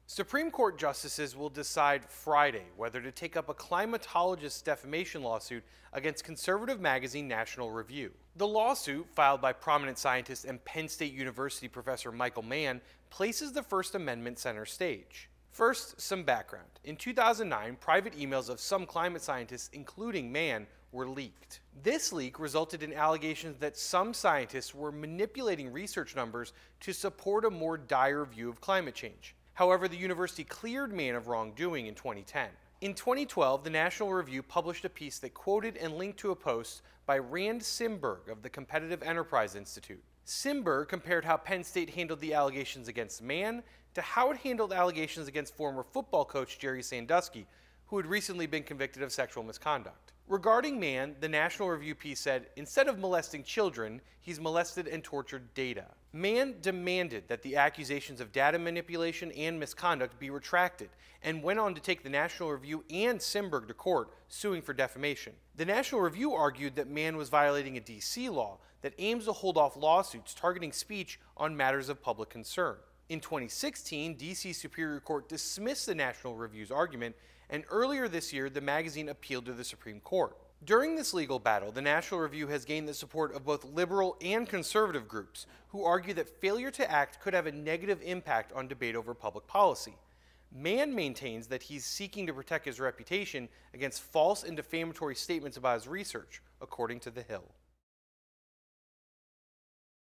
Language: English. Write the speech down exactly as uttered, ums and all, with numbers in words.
Supreme Court justices will decide Friday whether to take up a climatologist defamation lawsuit against conservative magazine National Review. The lawsuit, filed by prominent scientist and Penn State University professor Michael Mann, places the First Amendment center stage. First, some background. In two thousand nine, private emails of some climate scientists, including Mann, were leaked. This leak resulted in allegations that some scientists were manipulating research numbers to support a more dire view of climate change. However, the university cleared Mann of wrongdoing in twenty ten. In twenty twelve, the National Review published a piece that quoted and linked to a post by Rand Simberg of the Competitive Enterprise Institute. Simberg compared how Penn State handled the allegations against Mann to how it handled allegations against former football coach Jerry Sandusky, who had recently been convicted of sexual misconduct. Regarding Mann, the National Review piece said, instead of molesting children, he's molested and tortured data. Mann demanded that the accusations of data manipulation and misconduct be retracted, and went on to take the National Review and Simberg to court, suing for defamation. The National Review argued that Mann was violating a D C law that aims to hold off lawsuits targeting speech on matters of public concern. In twenty sixteen, D C Superior Court dismissed the National Review's argument, and earlier this year, the magazine appealed to the Supreme Court. During this legal battle, the National Review has gained the support of both liberal and conservative groups who argue that failure to act could have a negative impact on debate over public policy. Mann maintains that he's seeking to protect his reputation against false and defamatory statements about his research, according to The Hill.